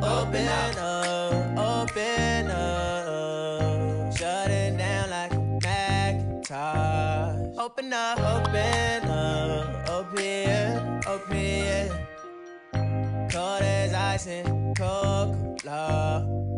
Open up, shut it down like a Macintosh. Open up, open here. Cold as ice and Coca-Cola.